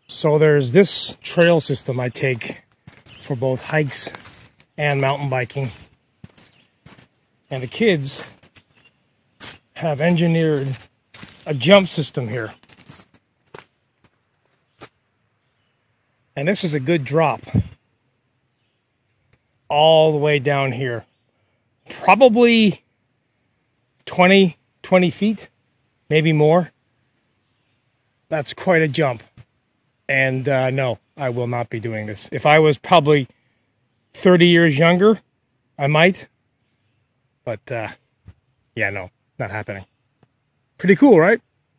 So there's this trail system I take for both hikes and mountain biking. And the kids have engineered a jump system here. And this is a good drop all the way down here. Probably 20 feet, maybe more. That's quite a jump. And no, I will not be doing this. If I was probably 30 years younger, I might. But yeah, no, not happening. Pretty cool, right?